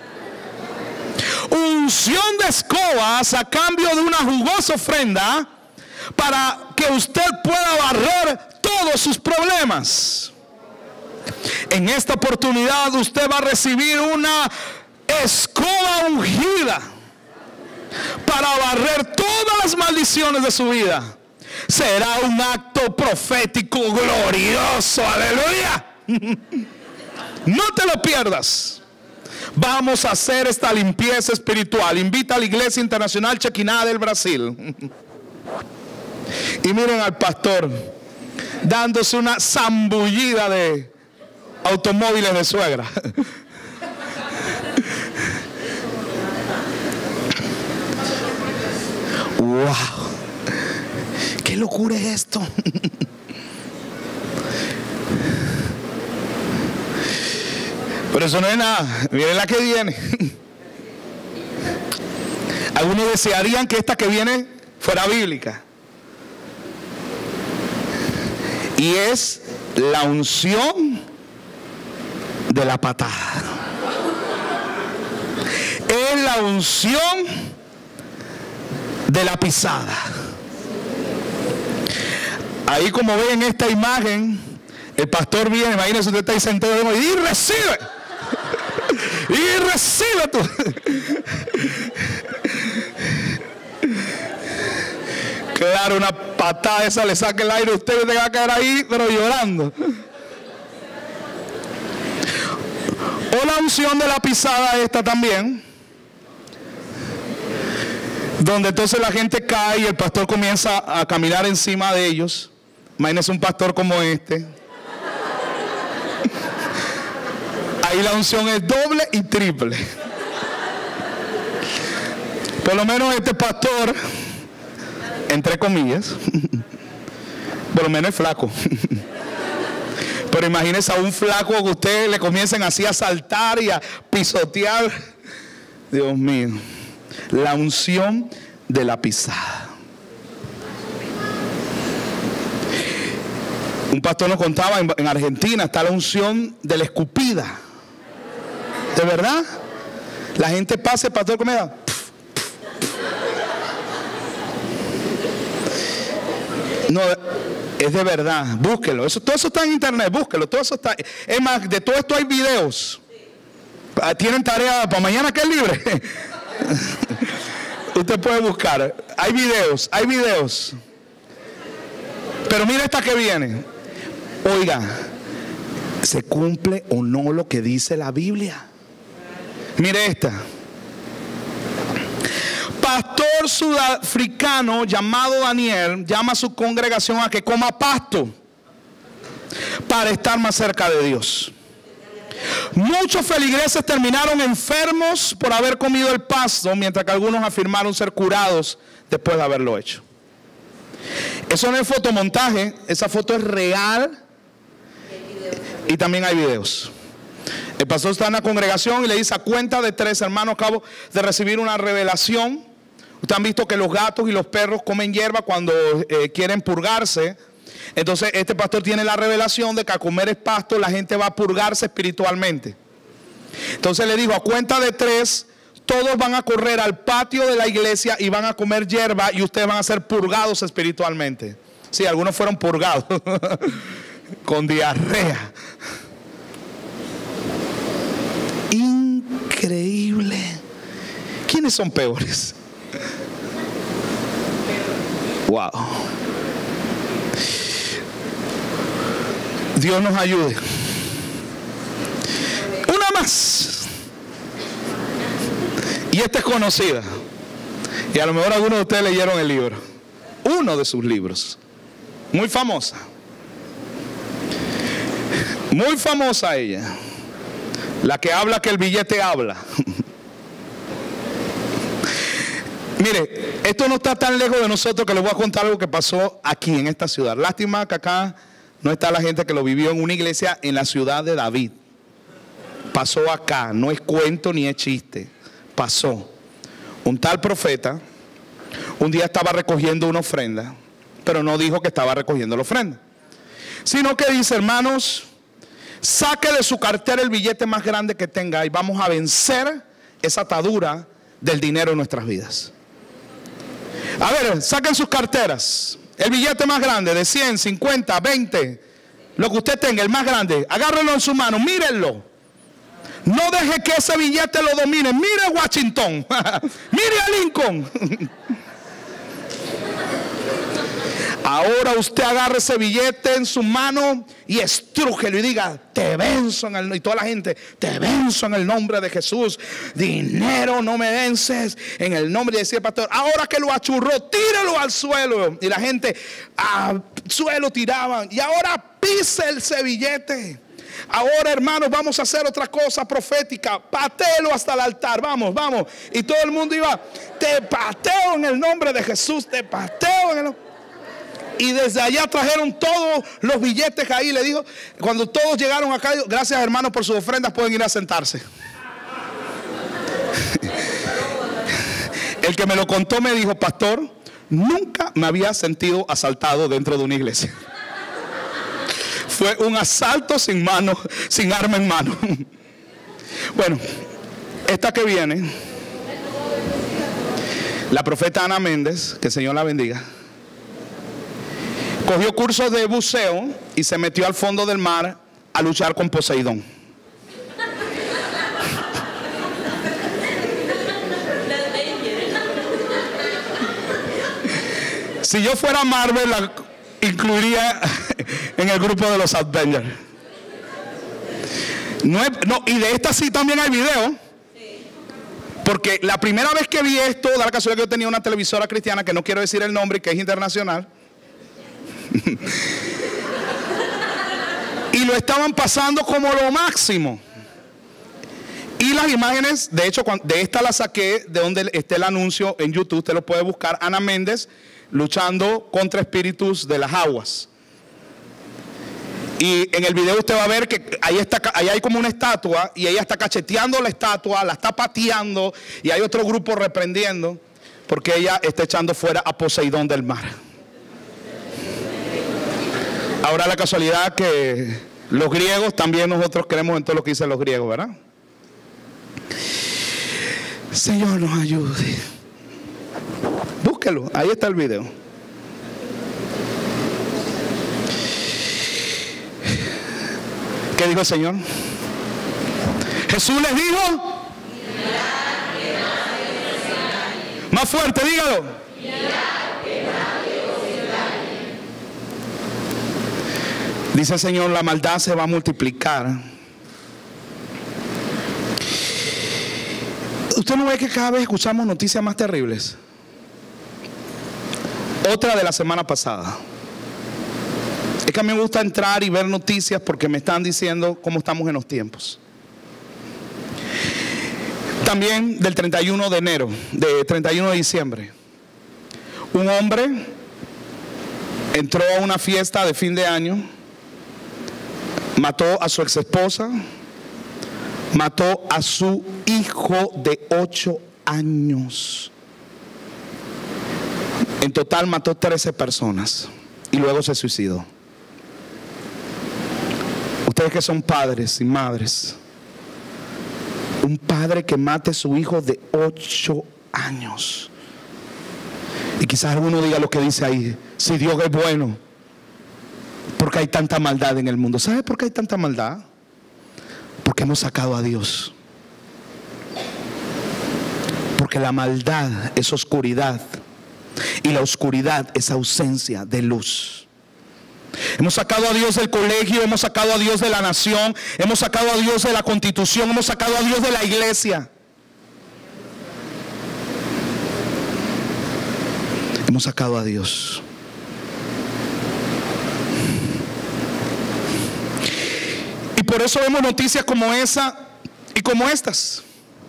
Unción de escobas a cambio de una jugosa ofrenda para que usted pueda barrer todos sus problemas. En esta oportunidad usted va a recibir una escoba ungida para barrer todas las maldiciones de su vida. Será un acto profético glorioso, aleluya. No te lo pierdas. Vamos a hacer esta limpieza espiritual. Invita a la Iglesia Internacional Chequiná del Brasil. Y miren al pastor dándose una zambullida de automóviles de suegra. Wow, qué locura es esto. Pero eso no es nada. Miren la que viene. Algunos desearían que esta que viene fuera bíblica. Y es la unción de la patada. Es la unción de la pisada. Ahí, como ven en esta imagen, el pastor viene, imagínense, usted está ahí sentado y recibe. Y recibe tú. Claro, una patada esa le saca el aire, usted le va a caer ahí, pero llorando. O la unción de la pisada esta también, donde entonces la gente cae y el pastor comienza a caminar encima de ellos. Imagínense un pastor como este. Ahí la unción es doble y triple. Por lo menos este pastor, entre comillas, por lo menos es flaco. Pero imagínense a un flaco que ustedes le comiencen así a saltar y a pisotear. Dios mío, la unción de la pisada. Un pastor nos contaba, en, en Argentina está la unción de la escupida. ¿De verdad? La gente pasa, el pastor comida. No, es de verdad, búsquelo. Eso, todo eso está en internet, búsquelo. Todo eso está. Es más, de todo esto hay videos. Tienen tarea para mañana que es libre. Usted puede buscar. Hay videos, hay videos. Pero mira esta que viene. Oiga, ¿se cumple o no lo que dice la Biblia? Mire esta. Pastor sudafricano llamado Daniel llama a su congregación a que coma pasto para estar más cerca de Dios. Muchos feligreses terminaron enfermos por haber comido el pasto, mientras que algunos afirmaron ser curados después de haberlo hecho. Eso no es fotomontaje, esa foto es real y también hay videos. El pastor está en la congregación y le dice: a cuenta de tres, hermanos, acabo de recibir una revelación. Ustedes han visto que los gatos y los perros comen hierba cuando eh, quieren purgarse. Entonces este pastor tiene la revelación de que al comer el pasto la gente va a purgarse espiritualmente. Entonces le dijo: a cuenta de tres, todos van a correr al patio de la iglesia y van a comer hierba y ustedes van a ser purgados espiritualmente. Sí, algunos fueron purgados con diarrea. Increíble. ¿Quiénes son peores? Wow. Dios nos ayude. Una más. Y esta es conocida. Y a lo mejor algunos de ustedes leyeron el libro. Uno de sus libros. Muy famosa. Muy famosa ella. La que habla que el billete habla. Mire, esto no está tan lejos de nosotros que les voy a contar algo que pasó aquí en esta ciudad. Lástima que acá no está la gente que lo vivió en una iglesia en la ciudad de David. Pasó acá, no es cuento ni es chiste. Pasó. Un tal profeta un día estaba recogiendo una ofrenda, pero no dijo que estaba recogiendo la ofrenda, sino que dice: hermanos, saque de su cartera el billete más grande que tenga y vamos a vencer esa atadura del dinero en nuestras vidas. A ver, saquen sus carteras. El billete más grande de cien, cincuenta, veinte, lo que usted tenga, el más grande, agárrenlo en su mano, mírenlo. No deje que ese billete lo domine. Mire a Washington, mire a Lincoln. Ahora usted agarre ese billete en su mano y estrújelo y diga: te venzo en el, y toda la gente, te venzo en el nombre de Jesús. Dinero no me vences en el nombre, de decía el pastor. Ahora que lo achurró, tírelo al suelo. Y la gente al suelo tiraban. Y ahora pise ese billete. Ahora, hermanos, vamos a hacer otra cosa profética. Patéelo hasta el altar. Vamos, vamos. Y todo el mundo iba: te pateo en el nombre de Jesús. Te pateo en el nombre. Y desde allá trajeron todos los billetes ahí. Le dijo, cuando todos llegaron acá: gracias, hermanos, por sus ofrendas, pueden ir a sentarse. El que me lo contó me dijo: pastor, nunca me había sentido asaltado dentro de una iglesia. Fue un asalto sin mano, sin arma en mano. Bueno, esta que viene, la profeta Ana Méndez, que el Señor la bendiga, cogió cursos de buceo y se metió al fondo del mar a luchar con Poseidón. Si yo fuera Marvel, la incluiría en el grupo de los Avengers. No, es, no, y de esta sí también hay video. Porque la primera vez que vi esto, da la casualidad que yo tenía una televisora cristiana, que no quiero decir el nombre, que es internacional. Y lo estaban pasando como lo máximo. las imágenes, de hecho, de esta la saqué de donde esté el anuncio en YouTube. Usted lo puede buscar, Ana Méndez luchando contra espíritus de las aguas. Y en el video usted va a ver que ahí, está, ahí hay como una estatua y ella está cacheteando la estatua, la está pateando y hay otro grupo reprendiendo porque ella está echando fuera a Poseidón del mar. Ahora la casualidad que los griegos, también nosotros creemos en todo lo que dicen los griegos, ¿verdad? Señor nos ayude. Búsquelo, ahí está el video. ¿Qué dijo el Señor? Jesús les dijo. Más fuerte, dígalo. Dice el Señor, la maldad se va a multiplicar. ¿Usted no ve que cada vez escuchamos noticias más terribles? Otra de la semana pasada. Es que a mí me gusta entrar y ver noticias porque me están diciendo cómo estamos en los tiempos. También del treinta y uno de enero, de treinta y uno de diciembre. Un hombre entró a una fiesta de fin de año, mató a su ex esposa, mató a su hijo de ocho años. En total mató trece personas y luego se suicidó. Ustedes que son padres y madres, un padre que mate a su hijo de ocho años. Y quizás alguno diga lo que dice ahí: si Dios es bueno, ¿por qué hay tanta maldad en el mundo? ¿Sabe por qué hay tanta maldad? Porque hemos sacado a Dios. Porque la maldad es oscuridad y la oscuridad es ausencia de luz. Hemos sacado a Dios del colegio, hemos sacado a Dios de la nación, hemos sacado a Dios de la constitución, hemos sacado a Dios de la iglesia. Hemos sacado a Dios. Y por eso vemos noticias como esa y como estas.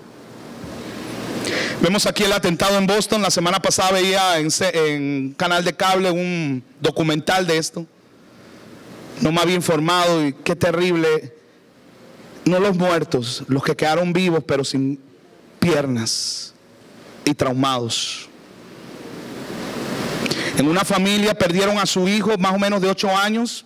Vemos aquí el atentado en Boston. La semana pasada veía en, en canal de cable un documental de esto. No me había informado y qué terrible. No los muertos, los que quedaron vivos pero sin piernas y traumados. En una familia perdieron a su hijo más o menos de ocho años.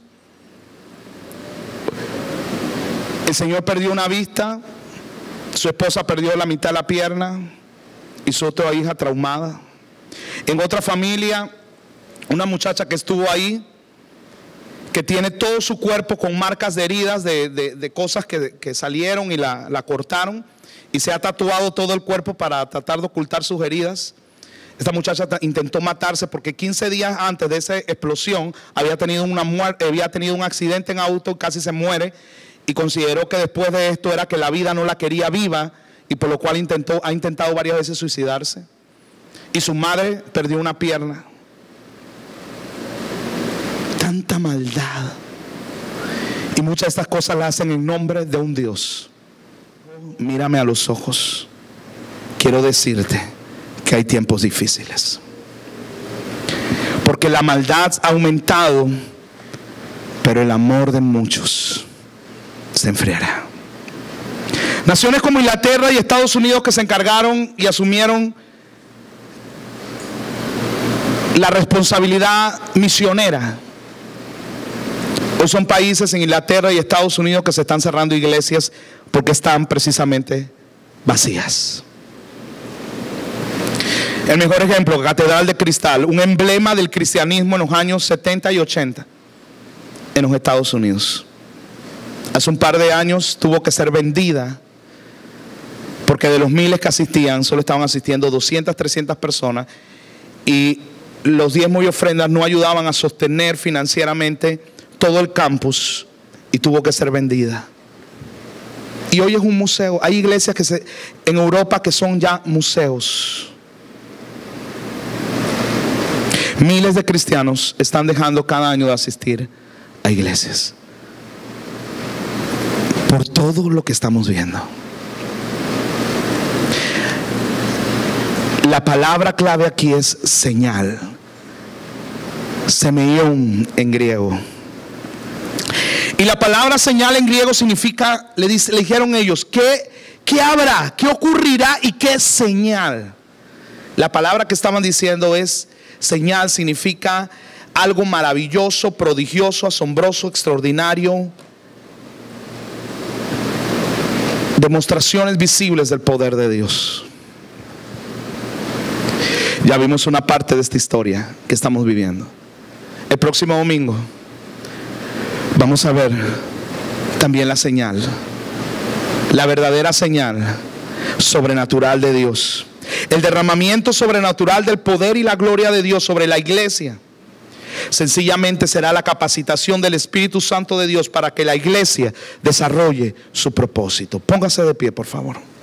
El señor perdió una vista, su esposa perdió la mitad de la pierna y su otra hija traumada. En otra familia, una muchacha que estuvo ahí, que tiene todo su cuerpo con marcas de heridas, de, de, de cosas que, que salieron y la, la cortaron, y se ha tatuado todo el cuerpo para tratar de ocultar sus heridas. Esta muchacha intentó matarse porque quince días antes de esa explosión había tenido, una muerte, había tenido un accidente en auto, casi se muere, y consideró que después de esto era que la vida no la quería viva, y por lo cual intentó, ha intentado varias veces suicidarse. Y su madre perdió una pierna. Tanta maldad. Y muchas de estas cosas las hacen en nombre de un Dios. Mírame a los ojos. Quiero decirte que hay tiempos difíciles. Porque la maldad ha aumentado, pero el amor de muchos se enfriará. Naciones como Inglaterra y Estados Unidos, que se encargaron y asumieron la responsabilidad misionera, hoy son países en Inglaterra y Estados Unidos que se están cerrando iglesias porque están precisamente vacías. El mejor ejemplo, Catedral de Cristal, un emblema del cristianismo en los años setenta y ochenta en los Estados Unidos. Hace un par de años tuvo que ser vendida porque de los miles que asistían solo estaban asistiendo doscientas, trescientas personas, y los diezmos y ofrendas no ayudaban a sostener financieramente todo el campus y tuvo que ser vendida. Y hoy es un museo. Hay iglesias que se, en Europa que son ya museos. Miles de cristianos están dejando cada año de asistir a iglesias por todo lo que estamos viendo. La palabra clave aquí es señal. Semeion en griego. Y la palabra señal en griego significa, le, dice, le dijeron ellos, ¿qué, ¿qué habrá? ¿Qué ocurrirá? ¿Y qué señal? La palabra que estaban diciendo es señal, significa algo maravilloso, prodigioso, asombroso, extraordinario. Demostraciones visibles del poder de Dios. Ya vimos una parte de esta historia que estamos viviendo. El próximo domingo vamos a ver también la señal, la verdadera señal sobrenatural de Dios, el derramamiento sobrenatural del poder y la gloria de Dios sobre la iglesia. Sencillamente será la capacitación del Espíritu Santo de Dios para que la iglesia desarrolle su propósito. Póngase de pie, por favor.